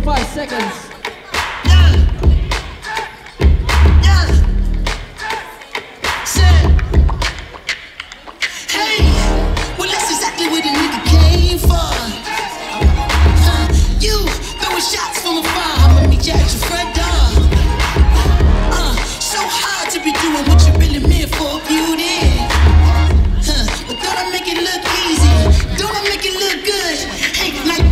45 seconds. Shots from afar, I'ma meet you at your front door. So hard to be doing what you really meant for, beauty. But don't I make it look easy? Don't I make it look good? Hey, like,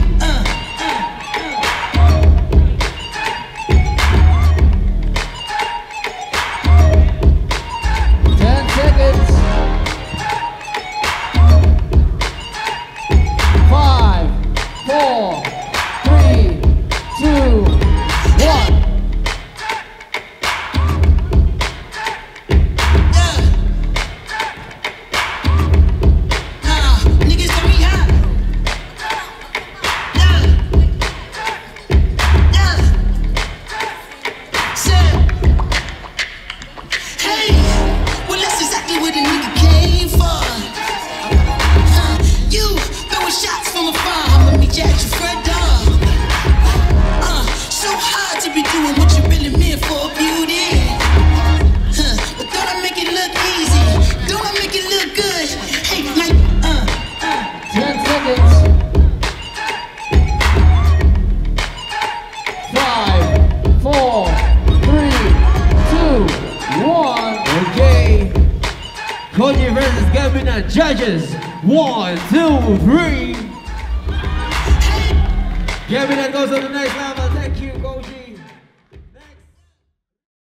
10 seconds. 5, 4, 3, 2, 1. Niggas got me hot. Hey, well that's exactly what a nigga came for. You throwing shots from afar, I'ma meet you at your front door. So hard to be doing what you really meant for, beauty. But don't I make it look easy? Don't I make it look good? Hey, like, 10 seconds. 5, 4, 3, 2, 1. Okay. Koji versus Gebinat judges. 1, 2, 3. Gebinat goes to the next level.